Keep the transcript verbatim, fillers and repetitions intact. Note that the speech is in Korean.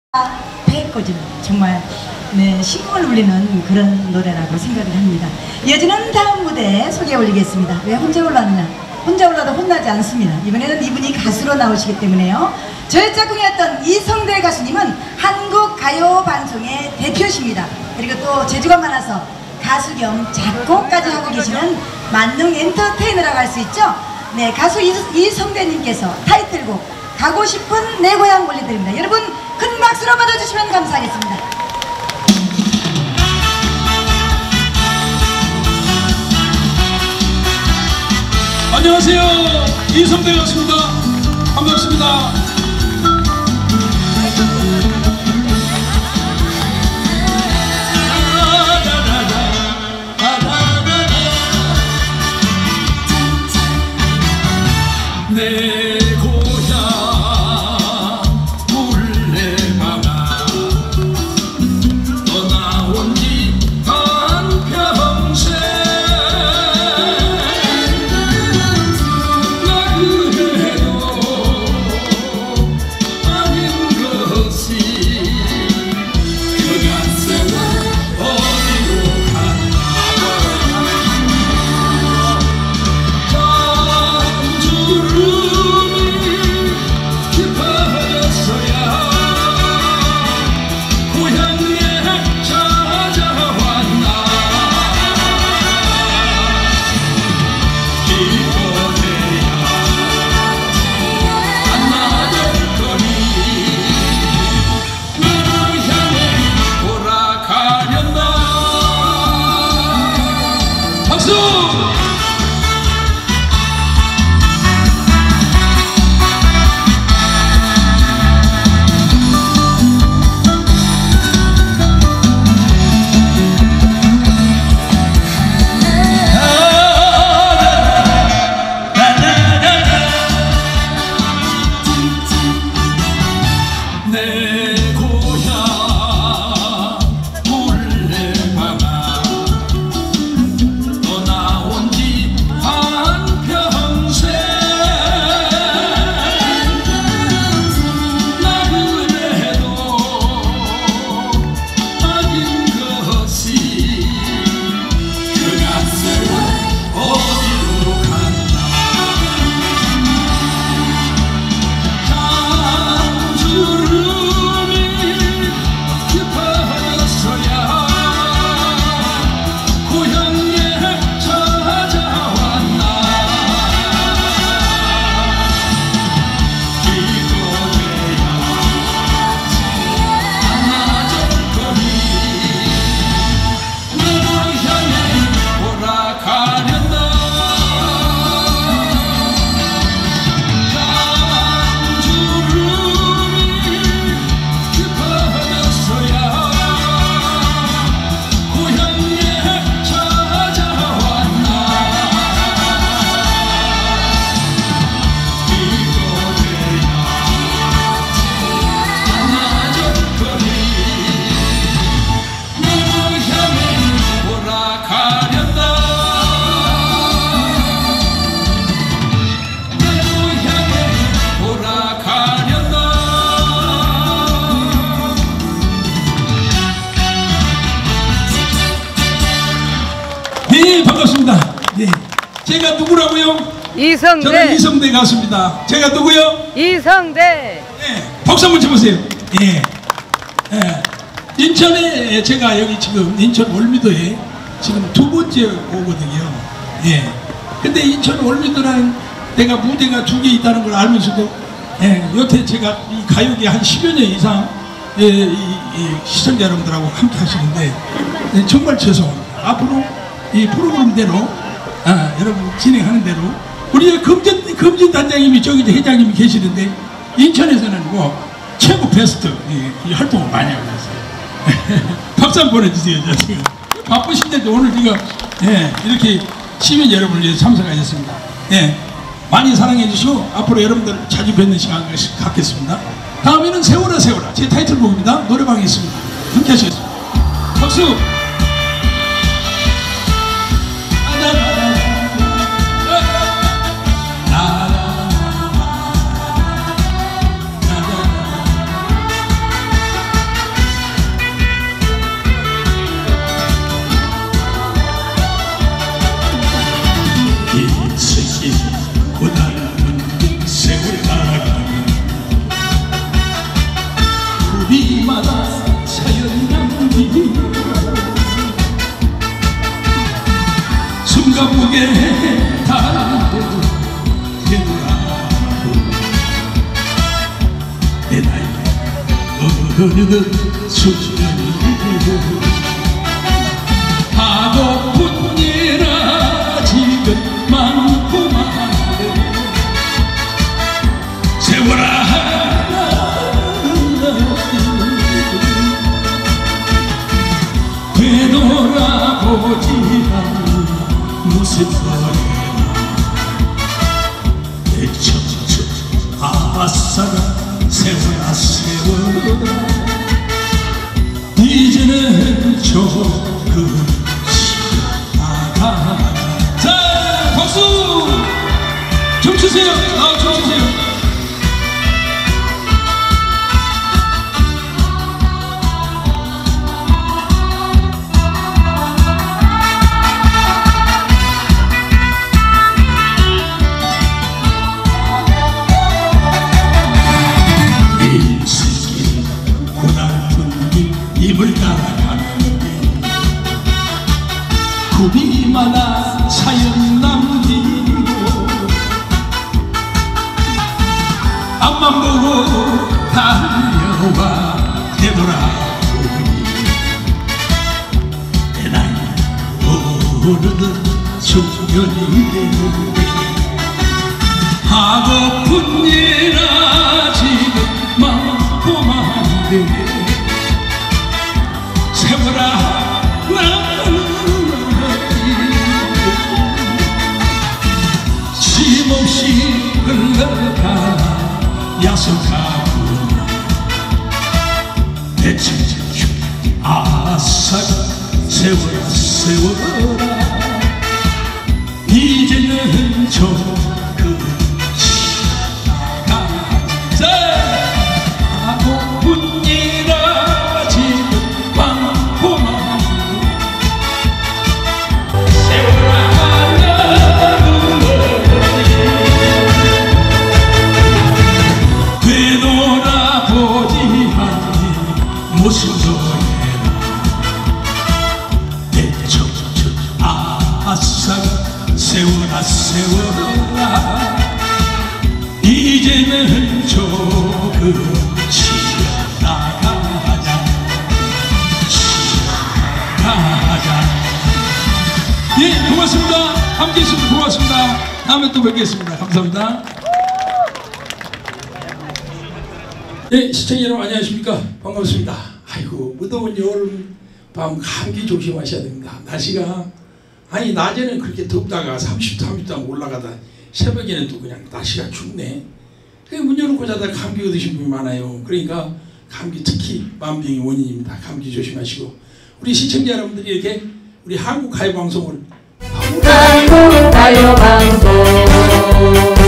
배꼽이 정말 네, 신공을 울리는 그런 노래라고 생각을 합니다. 이어지는 다음 무대 소개해 올리겠습니다. 왜 혼자 올라왔느냐? 혼자 올라도 혼나지 않습니다. 이번에는 이분이 가수로 나오시기 때문에요. 저의 짝꿍이었던 이성대 가수님은 한국 가요 방송의 대표십니다. 그리고 또 재주가 많아서 가수 겸 작곡까지 하고 계시는 만능 엔터테이너라고 할 수 있죠. 네, 가수 이, 이성대님께서 타이틀곡 가고 싶은 내 고향 올려드립니다. 여러분 큰 박수로 맞아주시면 감사하겠습니다. 안녕하세요, 이성대 가수입니다. 반갑습니다. 내 고향 물레방아 떠나온 지 한평생 나 그래도 아닌 것이 그 간세는 어디로 갔나 네, 반갑습니다. 네, 제가 누구라고요? 이성대. 저는 이성대 가수입니다. 제가 누구요? 이성대. 네, 박수 한번 쳐보세요. 예, 예. 인천에 제가 여기 지금 인천 월미도에 지금 두 번째 오거든요. 예. 근데 인천 월미도라는 데가 무대가 두 개 있다는 걸 알면서도 예, 여태 제가 이 가요계 한 십여 년 이상 예, 이, 이 시청자 여러분들하고 함께 하시는데 예, 정말 죄송합니다. 앞으로 이 프로그램대로 아, 여러분 진행하는 대로 우리 금전 금진 단장님이 저기 회장님이 계시는데 인천에서는 뭐 최고 베스트 이, 이 활동을 많이 하고 있어요. 박수 한번 보내주세요. 저 지금 바쁘신데도 오늘 이거 예, 이렇게 시민 여러분을 위해서 참석하셨습니다. 예, 많이 사랑해 주시고 앞으로 여러분들 자주 뵙는 시간 갖겠습니다. 다음에는 세월아 세월아 제 타이틀곡입니다. 노래방에 있습니다. 함께 하시겠습니다. 박수. 우리마다 사연 남기 숨가쁘게 달고 되돌아보 내 나이 어느덧 수년이 하고픈 일아 지금 많고 많은데 세월아 되돌아보지만 무슨 소리야 내 척척 아싸가 세월아 세월아 이제는 조금 쉬다가 자 박수 좀 주세요. 아, 좀 주세요. 입을 따라가는데 구비마다 사연 남기고 앞만 보고 달려와 되돌아보니 내 나이 어느덧 중년이 되는데 하고픈 일아 지금 많고 많은데 세월아 쉼없이 흘러가 야속하고 내 칭칭 아싸가 세월아 세월아 이제는 조금 쉬다가 하고픈 일아 지금 무슨 소리야 내 척척 아싸가 세월아 세월아 이제는 조금 쉬어나가자 쉬어나가자. 예, 고맙습니다. 함께해 주셔서 고맙습니다. 다음에 또 뵙겠습니다. 감사합니다. 네, 시청자 여러분 안녕하십니까? 반갑습니다. 아이고 무더운 여름 밤 감기 조심하셔야 됩니다. 날씨가 아니 낮에는 그렇게 덥다가 삼십, 삼십 도 올라가다 새벽에는 또 그냥 날씨가 춥네. 문 열어놓고 자다 감기 얻으신 분이 많아요. 그러니까 감기 특히 만병이 원인입니다. 감기 조심하시고 우리 시청자 여러분들이 이렇게 우리 한국 가요 방송을 한국 가요 방송